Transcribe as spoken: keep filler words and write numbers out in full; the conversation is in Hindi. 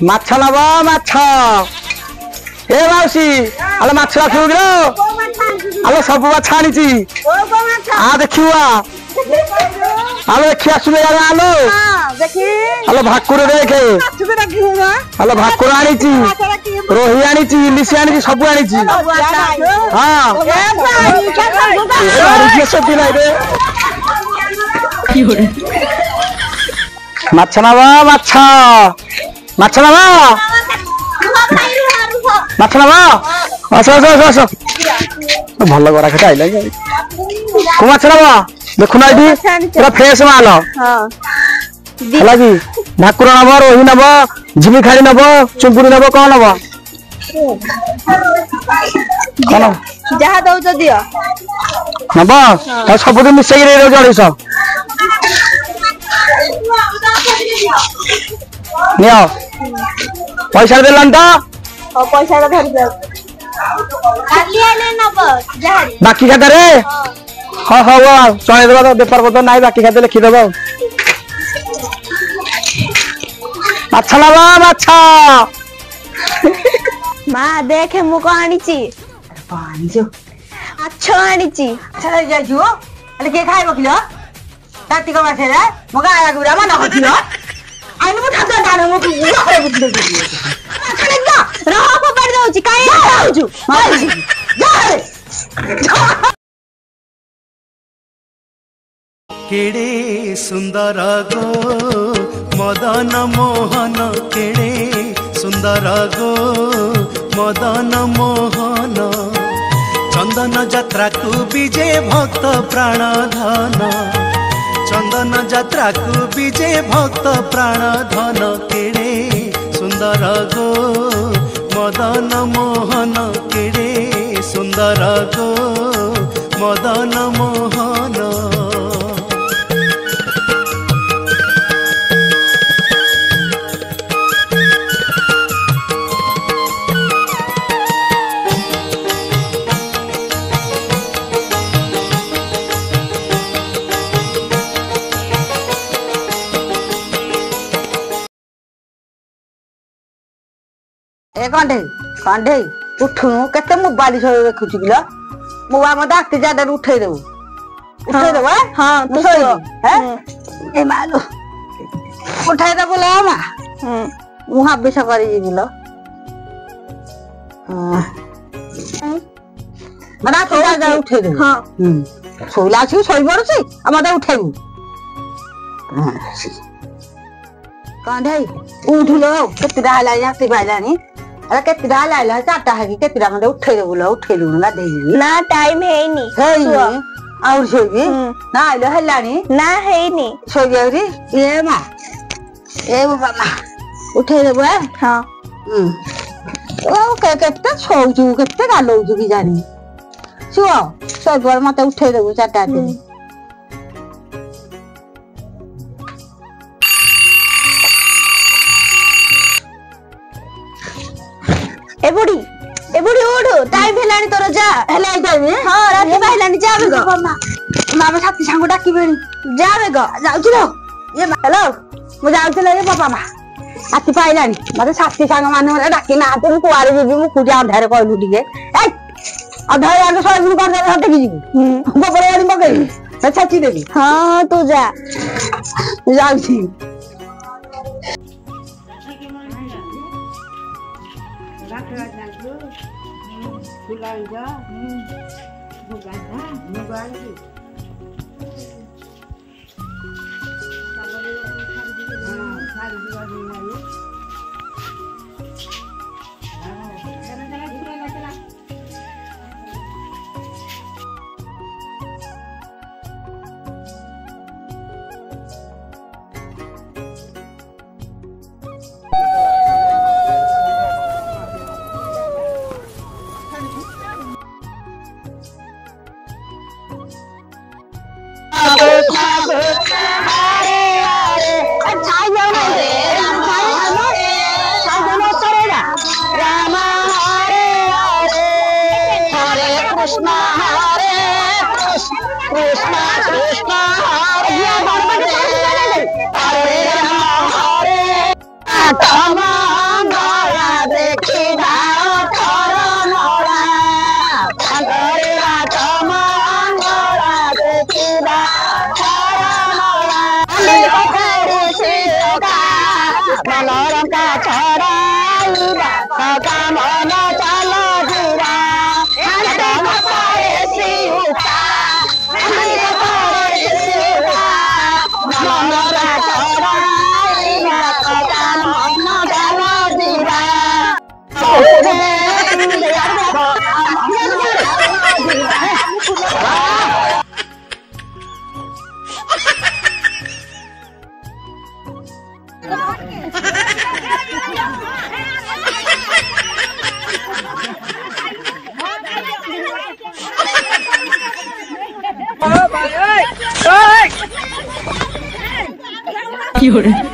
মাছ নব মাছ এ মাউসী আলো মাছ রাখিব গিলো আলো সব মাছ আনিছি আ দেখিবা আলো দেখি আসলে আলো আলো ভাকুর দেখে আলো ভাকুর আনিছি রোহি আনিছি ইলিশি আনিছি সব আনিছি হ্যাঁ সত্যি নাই রে মাছ নবা মাছ মাছ নবা মাছ নবা আস আস আস আস ভাল গড়া খেটা আইলা কো মাছ নবা দেখুন আইডি পুরা ফ্রেশ মাল হলা কি ভাকুর নব রোহি নব ঝিমি খাড়ি নব চুম্পুরি নব কোন নব কোন যাহা দউছ দিও নব তা সবদিন মিশাই রে জড়িস নিও পয়সা দিলাম তো ও পয়সাটা ধরি দাও কালি আইলে নব যাহারি বাকি খাতা রে হ্যাঁ হ্যাঁ চলে দেবা তো বেপার কত নাই বাকি খাতে লিখি দেব আচ্ছা লাবা আচ্ছা মা দেখে মু কো আনিছি পানিছো আচ্ছা আনিছি আচ্ছা যাইছো আলে কে খাইব কিলো কার্তিক মাসে রে মগা আয়া গুড়া মা নকছিল আইনু মু ঠাকা দানো মু করে বুঝতে দিছি খানে না রহ পড় দউছি কাই দউছু মাইছি যা রে केड़े सुंदर गो मदन मोहन केड़े सुंदर गो मदन मोहन चंदन यात्रा को विजय भक्त प्राण धन चंदन यात्रा को विजय भक्त प्राण धन केड़े सुंदर गो मदन मोहन केड़े सुंदर गो मदन मोहन ए कांडे कांडे उठू केते मोबाइल छ देखुची किलो मोबाइल मते आते जाडे उठै देबो उठै देबो हां तू हैं ए मालो उठै देबो ला मा हम मुहा बेस करी जिलो मना तो जाडे उठै देबो हां हम सोइला छु सोइ पड़छि आ मते उठैबो कांडे उठलो केते डाला याते बाइलानी अरे केते डाला आइला चारटा है केते मते उठै देबो ला उठै लु ना देई ना टाइम हेनी हेनी और सोगी ना आइलो हल्लानी ना हेनी सोगी औरी ए मा ए बाबा उठै देबो हां हम ओ के केते सोजु केते गालो जु की जानी सुओ सोई पर मते उठै देबो चारटा दिन ए बुढ़ी ए बुढ़ी उठ टाइम हेलानी तोर जा हेलाई टाइम हां रात बाइलानी जा बेगो मामा साथी सांग डाकिबेनी जा बेगो जाउछु लो ये हेलो मु जाउछु ले पापा मा आती पाइलानी मते साथी सांग माने मला डाकी ना तू कुआरे जीबी मु कुजा अंधारे कहलु दिगे ए अंधारे आलो सोई कर दे हटे की जीबी गोबर वाली मगई मैं छाची देबी हां तू जा जाउछी फुलाइगा मुगागा मुगाई का मन चल जीरा हरदम करे शिवता हरे करे शिवता मन चढ़ाई का मन चल जीरा কি হরে